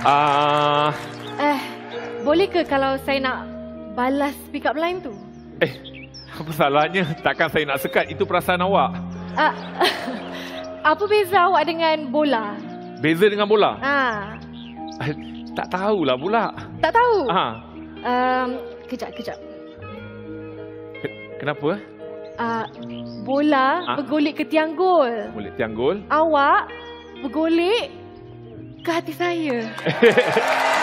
Boleh ke kalau saya nak balas pick up line tu? Apa salahnya? Takkan saya nak sekat, itu perasaan awak. Apa beza awak dengan bola? Beza dengan bola? Tak tahulah pula. Tak tahu? Kejap. Kenapa? Bola bergolek ke tiang gol. Boleh tiang gol. Awak bergolek ke hati saya.